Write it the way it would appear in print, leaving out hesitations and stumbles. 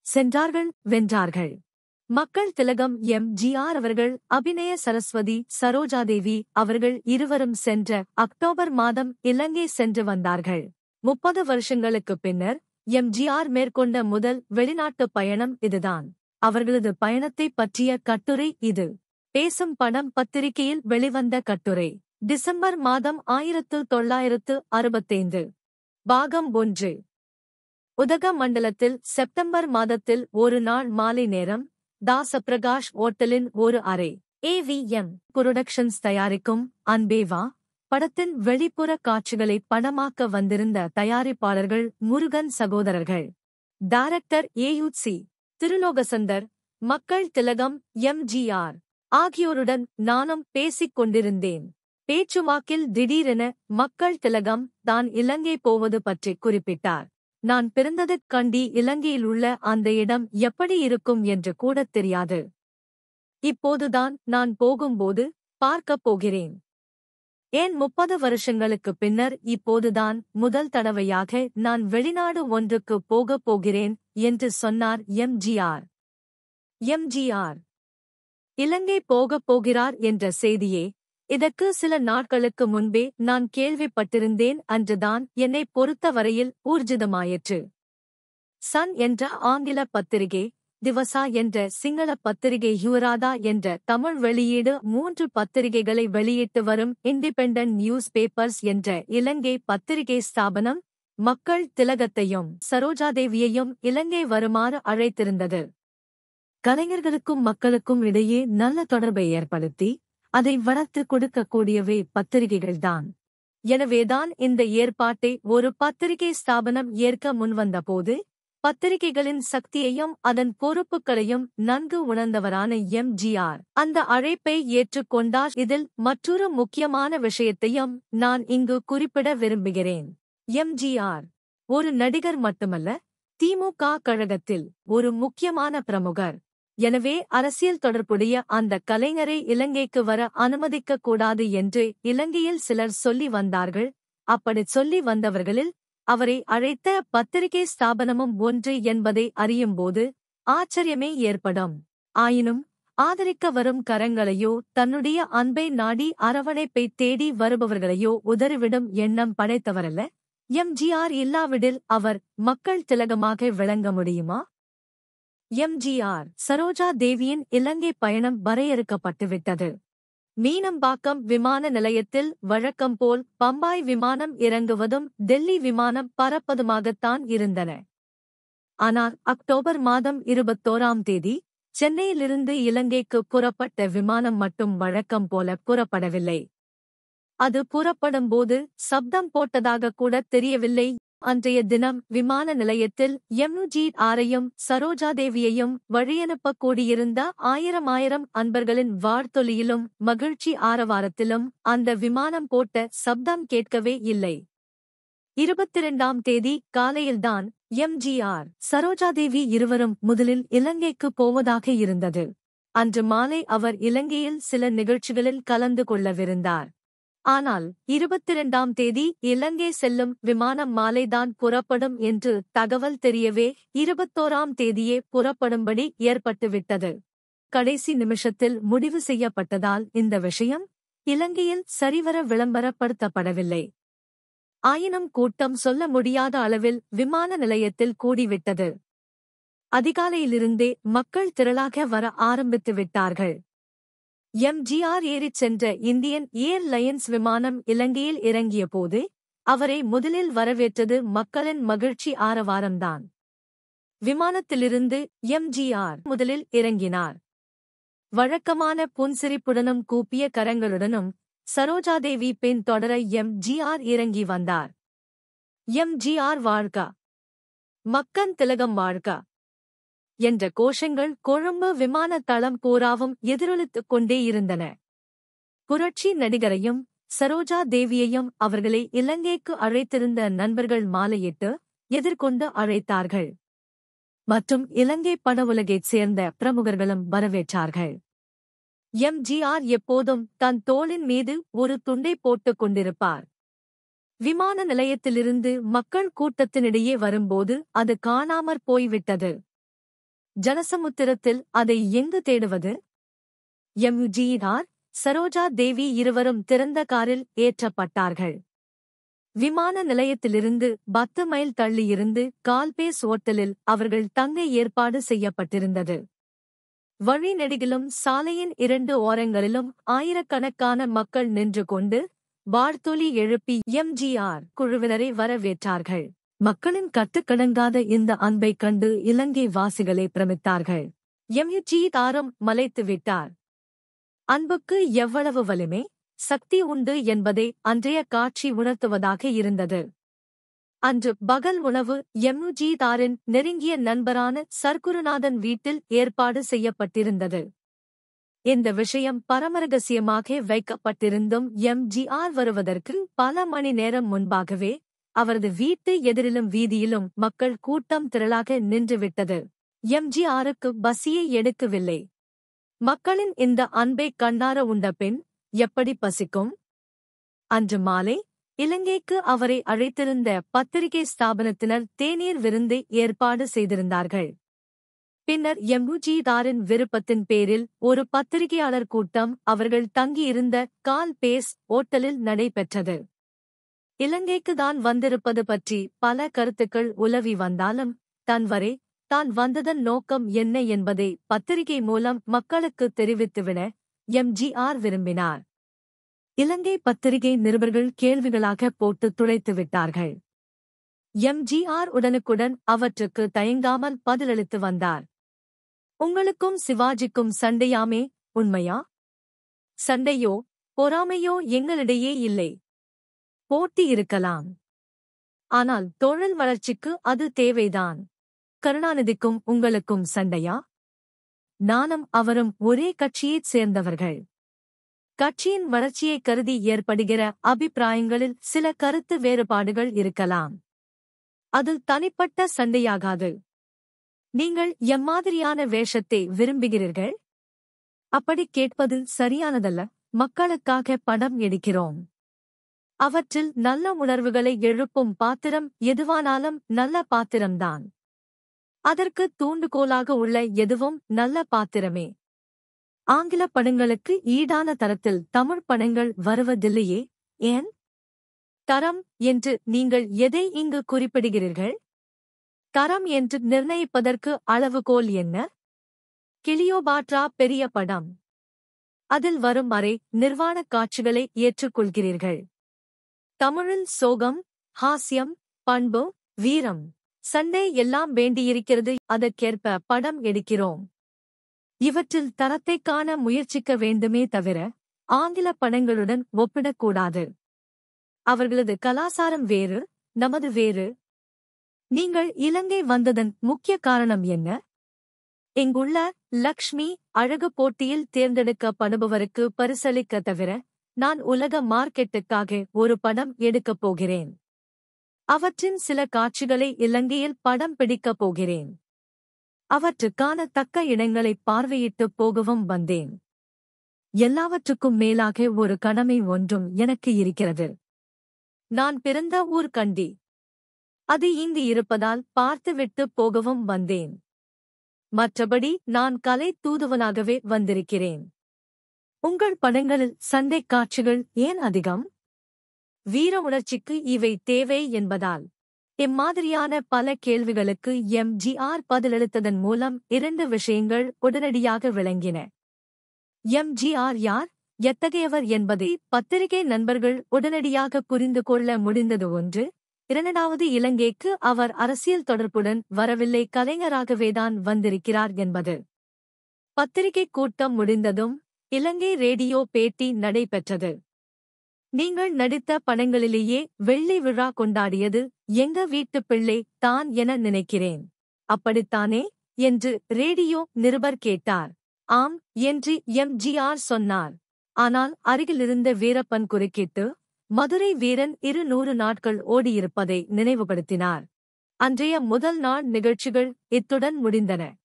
சென்றார்கள், வென்றார்கள். மக்கள் திலகம் எம்.ஜி.ஆர். அவர்கள், அபிநய சரஸ்வதி சரோஜாதேவி அவர்கள் இருவரும் சென்ற அக்டோபர் மாதம் இலங்கை சென்று வந்தார்கள். 30 வருஷங்களுக்குப் பின்னர் எம்.ஜி.ஆர். மேற்கொண்ட முதல் வெளிநாட்டுப் பயணம் இதுதான். அவர்களது பயணத்தைப் பற்றிய கட்டுரை இது. பேசும் படம் பத்திரிகையில் வெளிவந்த கட்டுரை. டிசம்பர் மாதம் 1965. பாகம் 1. உதகமண்டலத்தில் செப்டம்பர் மாதத்தில் ஒரு நாள் மாலை நேரம், தாசப்பிரகாஷ் ஓட்டலின் ஒரு அறை. ஏ.வி.எம். புரொடக்ஷன்ஸ் தயாரிக்கும் அன்பே வா படத்தின் வெளிப்புற காட்சிகளை படமாக்க வந்திருந்த தயாரிப்பாளர்கள் முருகன் சகோதரர்கள், டைரக்டர் ஏ.யு.சி. திருலோகசந்தர், மக்கள் திலகம் எம்.ஜி.ஆர். ஆகியோருடன் நானும் பேசிக் கொண்டிருந்தேன். பேச்சுவாக்கில் திடீரென மக்கள் திலகம் தான் இலங்கை போவது பற்றி குறிப்பிட்டார். நான் பிறந்ததுக் கண்டி இலங்கையிலுள்ள அந்த இடம் எப்படி இருக்கும் என்று கூடத் தெரியாது. இப்போதுதான் நான் போகும்போது பார்க்கப் போகிறேன். ஏன் 30 வருஷங்களுக்குப் பின்னர் இப்போதுதான் முதல் தடவையாக நான் வெளிநாடு ஒன்றுக்குப் போகப் போகிறேன் என்று சொன்னார் எம்.ஜி.ஆர். எம்.ஜி.ஆர். இலங்கை போகப் போகிறார் என்ற செய்தியே இதற்கு சில நாட்களுக்கு முன்பே நான் கேள்விப்பட்டிருந்தேன். அன்றுதான் என்னைப் பொறுத்தவரையில் ஊர்ஜிதமாயிற்று. சன் என்ற ஆங்கில பத்திரிகை, திவசா என்ற சிங்கள பத்திரிகை, யுவராதா என்ற தமிழ் வெளியீடு, 3 பத்திரிகைகளை வெளியிட்டு வரும் இண்டிபெண்டன்ட் நியூஸ் பேப்பர்ஸ் என்ற இலங்கை பத்திரிகை ஸ்தாபனம் மக்கள் திலகத்தையும் சரோஜாதேவியையும் இலங்கை வருமாறு அழைத்திருந்தது. கலைஞர்களுக்கும் மக்களுக்கும் இடையே நல்ல தொடர்பை ஏற்படுத்தி அதை வளர்த்து கொடுக்கக்கூடியவை பத்திரிகைகள்தான். எனவேதான் இந்த ஏற்பாட்டை ஒரு பத்திரிகை ஸ்தாபனம் ஏற்க முன்வந்தபோது பத்திரிகைகளின் சக்தியையும் அதன் பொறுப்புகளையும் நன்கு உணர்ந்தவரான எம்.ஜி.ஆர். அந்த அழைப்பை ஏற்றுக்கொண்டார். இதில் மற்றொரு முக்கியமான விஷயத்தையும் நான் இங்கு குறிப்பிட விரும்புகிறேன். எம்.ஜி.ஆர். ஒரு நடிகர் மட்டுமல்ல, திமுக கழகத்தில் ஒரு முக்கியமான பிரமுகர். எனவே அரசியல் தொடர்புடைய அந்த கலைஞரை இலங்கைக்கு வர அனுமதிக்கக் கூடாது என்று இலங்கையில் சிலர் சொல்லி வந்தார்கள். அப்படிச் சொல்லி வந்தவர்களில் அவரை அழைத்த பத்திரிகை ஸ்தாபனமும் ஒன்று என்பதை அறியும்போது ஆச்சரியமே ஏற்படும். ஆயினும் ஆதரிக்க வரும் கரங்களையோ தன்னுடைய அன்பை நாடி அரவணைப்பை தேடி வருபவர்களையோ உதறிவிடும் எண்ணம் படைத்தவரல்ல எம்.ஜி.ஆர். இல்லாவிடில் அவர் மக்கள் திலகமாக விளங்க முடியுமா? எம்.ஜி.ஆர். சரோஜா தேவியின் இலங்கை பயணம் வரையறுக்கப்பட்டுவிட்டது. மீனம்பாக்கம் விமான நிலையத்தில் வழக்கம்போல் பம்பாய் விமானம் இறங்குவதும் டெல்லி விமானம் பறப்பதுமாகத்தான் இருந்தன. ஆனால் அக்டோபர் மாதம் 21ஆம் தேதி சென்னையிலிருந்து இலங்கைக்கு புறப்பட்ட விமானம் மட்டும் வழக்கம் போல புறப்படவில்லை. அது புறப்படும்போது சப்தம் போட்டதாக கூட தெரியவில்லை. அன்றைய தினம் விமான நிலையத்தில் எம்.ஜி.ஆரையும் சரோஜாதேவியையும் வழியனுப்பக் கூடியிருந்த ஆயிரம் அன்பர்களின் வாழ்த்தொலியிலும் மகிழ்ச்சி ஆரவாரத்திலும் அந்த விமானம் போட்ட சப்தம் கேட்கவே இல்லை. 22ஆம் தேதி காலையில்தான் எம்.ஜி.ஆர். சரோஜாதேவி இருவரும் முதலில் இலங்கைக்கு போவதாக இருந்தது. அன்று மாலை அவர் இலங்கையில் சில நிகழ்ச்சிகளில் கலந்து கொள்ளவிருந்தார். ஆனால் 22ஆம் தேதி இலங்கை செல்லும் விமானம் மாலைதான் புறப்படும் என்று தகவல் தெரியவே 21ஆம் தேதியே புறப்படும்படி ஏற்பட்டுவிட்டது. கடைசி நிமிஷத்தில் முடிவு செய்யப்பட்டதால் இந்த விஷயம் இலங்கையில் சரிவர விளம்பரப்படுத்தப்படவில்லை. ஆயினும் கூட்டம் சொல்ல முடியாத அளவில் விமான நிலையத்தில் கூடிவிட்டது. அதிகாலையிலிருந்தே மக்கள் திரளாக வர ஆரம்பித்து விட்டார்கள். எம்.ஜி.ஆர். ஏறிச் சென்ற இந்தியன் ஏர்லைன்ஸ் விமானம் இலங்கையில் இறங்கியபோது அவரை முதலில் வரவேற்றது மக்களின் மகிழ்ச்சி ஆரவாரம்தான். விமானத்திலிருந்து எம்.ஜி.ஆர். முதலில் இறங்கினார். வழக்கமான புன்சிரிப்புடனும் கூப்பிய கரங்களுடனும் சரோஜாதேவி பின் தொடர எம்.ஜி.ஆர். இறங்கி வந்தார். எம்.ஜி.ஆர். வாழ்க, மக்கள் திலகம் வாழ்க என்ற கோஷங்கள் கொழும்பு விமான தளம் பூராவும் எதிரொலித்துக் கொண்டே இருந்தன. புரட்சி நடிகரையும் சரோஜா தேவியையும் அவர்களை இலங்கைக்கு அழைத்திருந்த நண்பர்கள் மாலையிட்டு எதிர்கொண்டு அழைத்தார்கள். மற்றும் இலங்கை பட உலகைச் சேர்ந்த பிரமுகர்களும் வரவேற்றார்கள். எம்.ஜி.ஆர். எப்போதும் தன் தோளின் மீது ஒரு துண்டை போட்டுக் கொண்டிருப்பார். விமான நிலையத்திலிருந்து மக்கள் கூட்டத்தினிடையே வரும்போது அது காணாமற் போய்விட்டது. ஜனசமுத்திரத்தில் அதை எங்கு தேடுவது? எம்ஜிஆர், சரோஜா தேவி இருவரும் திறந்த காரில் ஏற்றப்பட்டார்கள். விமான நிலையத்திலிருந்து 10 மைல் தள்ளியிருந்து கால்பேஸ் ஓட்டலில் அவர்கள் தங்க ஏற்பாடு செய்யப்பட்டிருந்தது. வழி நெடுகிலும் சாலையின் 2 ஓரங்களிலும் ஆயிரக்கணக்கான மக்கள் நின்று கொண்டு வாழ்த்தொலி எழுப்பி எம்ஜிஆர் குழுவினரை வரவேற்றார்கள். மக்களின் கட்டுக்கடங்காத இந்த அன்பைக் கண்டு இலங்கை வாசிகளே பிரமித்தார்கள். எம்ஜிஆரும் மலைத்துவிட்டார். அன்புக்கு எவ்வளவு வலிமை, சக்தி உண்டு என்பதை அன்றைய காட்சி உணர்த்துவதாக இருந்தது. அன்று பகல் உணவு எம்ஜிஆரின் நெருங்கிய நண்பரான சர்க்குருநாதன் வீட்டில் ஏற்பாடு செய்யப்பட்டிருந்தது. இந்த விஷயம் பரமரகசியமாக வைக்கப்பட்டிருந்தும் எம்ஜிஆர் வருவதற்கு பல மணி நேரம் முன்பாகவே அவரது வீட்டு எதிரிலும் வீதியிலும் மக்கள் கூட்டம் திரளாக நின்றுவிட்டது. எம்ஜிஆருக்கு பசியை எடுக்கவில்லை. மக்களின் இந்த அன்பைக் கண்ணார உண்ட பின் எப்படி பசிக்கும்? அன்று மாலை இலங்கைக்கு அவரை அழைத்திருந்த பத்திரிகை ஸ்தாபனத்தினர் தேநீர் விருந்தை ஏற்பாடு செய்திருந்தார்கள். பின்னர் எம்ஜிஆரின் விருப்பத்தின் பேரில் ஒரு பத்திரிகையாளர் கூட்டம் அவர்கள் தங்கியிருந்த கால்பேஸ் ஓட்டலில் நடைபெற்றது. இலங்கைக்குதான் வந்திருப்பது பற்றி பல கருத்துக்கள் உலவி வந்தாலும் தான் வந்ததன் நோக்கம் என்ன என்பதை பத்திரிகை மூலம் மக்களுக்கு தெரிவித்துவிட எம்ஜிஆர் விரும்பினார். இலங்கை பத்திரிகை நிருபர்கள் கேள்விகளாக போட்டு துளைத்து விட்டார்கள். எம்ஜிஆர் உடனுக்குடன் அவற்றுக்கு தயங்காமல் பதிலளித்து வந்தார். உங்களுக்கும் சிவாஜிக்கும் சண்டையாமே, உண்மையா? சண்டையோ பொறாமையோ எங்களிடையே இல்லை. போட்டி இருக்கலாம். ஆனால் தொழில் வளர்ச்சிக்கு அது தேவைதான். கருணாநிதிக்கும் உங்களுக்கும் சண்டையா? நானும் அவரும் ஒரே கட்சியைச் சேர்ந்தவர்கள். கட்சியின் வளர்ச்சியைக் கருதி ஏற்படுகிற அபிப்பிராயங்களில் சில கருத்து வேறுபாடுகள் இருக்கலாம். அது தனிப்பட்ட சண்டையாகாது. நீங்கள் எம்மாதிரியான வேஷத்தை விரும்புகிறீர்கள்? அப்படி கேட்பது சரியானதல்ல. மக்களுக்காக படம் எடுக்கிறோம். அவற்றில் நல்ல உணர்வுகளை எழுப்பும் பாத்திரம் எதுவானாலும் நல்ல பாத்திரம்தான். அதற்கு தூண்டுகோலாக உள்ள எதுவும் நல்ல பாத்திரமே. ஆங்கில படங்களுக்கு ஈடான தரத்தில் தமிழ் படங்கள் வருவதில்லையே, ஏன்? தரம் என்று நீங்கள் எதை இங்கு குறிப்பிடுகிறீர்கள்? தரம் என்று நிர்ணயிப்பதற்கு அளவுகோல் என்ன? கிளியோபாட்ரா பெரிய படம். அதில் வரும் அரை நிர்வாணக் காட்சிகளை ஏற்றுக்கொள்கிறீர்கள். தமிழில் சோகம், ஹாஸ்யம், பண்பு, வீரம், சண்டை எல்லாம் வேண்டியிருக்கிறது. அதற்கேற்ப படம் எடுக்கிறோம். இவற்றில் தரத்தைக் காண முயற்சிக்க வேண்டுமே தவிர ஆங்கில படங்களுடன் ஒப்பிடக்கூடாது. அவர்களது கலாசாரம் வேறு, நமது வேறு. நீங்கள் இலங்கை வந்ததன் முக்கிய காரணம் என்ன? இங்குள்ள லக்ஷ்மி அழகு போட்டியில் தேர்ந்தெடுக்கப்படுபவருக்கு பரிசளிக்க தவிர நான் உலக மார்க்கெட்டுக்காக ஒரு படம் எடுக்கப் போகிறேன். அவற்றின் சில காட்சிகளை இலங்கையில் படம் பிடிக்கப் போகிறேன். அவற்றுக்கான தக்க இடங்களை பார்வையிட்டுப் போகவும் வந்தேன். எல்லாவற்றுக்கும் மேலாக ஒரு கடமை ஒன்றும் எனக்கு இருக்கிறது. நான் பிறந்த ஊர் கண்டி. அது இங்கு இருப்பதால் பார்த்துவிட்டு போகவும் வந்தேன். மற்றபடி நான் கலை தூதுவனாகவே வந்திருக்கிறேன். உங்கள் படங்களில் சண்டைக் காட்சிகள் ஏன் அதிகம்? வீர உணர்ச்சிக்கு இவை தேவை என்பதால். இம்மாதிரியான பல கேள்விகளுக்கு எம்ஜிஆர் பதிலளித்ததன் மூலம் 2 விஷயங்கள் உடனடியாக விளங்கின. எம்ஜிஆர் யார், எத்தகையவர் என்பதை பத்திரிகை நண்பர்கள் உடனடியாக புரிந்து கொள்ள முடிந்தது ஒன்று. இரண்டாவது, இலங்கைக்கு அவர் அரசியல் தொடர்புடன் வரவில்லை, கலைஞராகவேதான் வந்திருக்கிறார் என்பது. பத்திரிகை கூட்டம் முடிந்ததும் இலங்கை ரேடியோ பேட்டி நடைபெற்றது. நீங்கள் நடித்த படங்களிலேயே வெள்ளி விழா கொண்டாடியது எங்க வீட்டு பிள்ளை தான் என நினைக்கிறேன். அப்படித்தானே என்று ரேடியோ நிருபர் கேட்டார். ஆம் என்று எம்ஜிஆர் சொன்னார். ஆனால் அருகிலிருந்த வீரப்பன் குறுக்கிட்டு மதுரை வீரன் 200 நாட்கள் ஓடியிருப்பதை நினைவுபடுத்தினார். அன்றைய முதல் நாள் நிகழ்ச்சிகள் இத்துடன் முடிந்தன.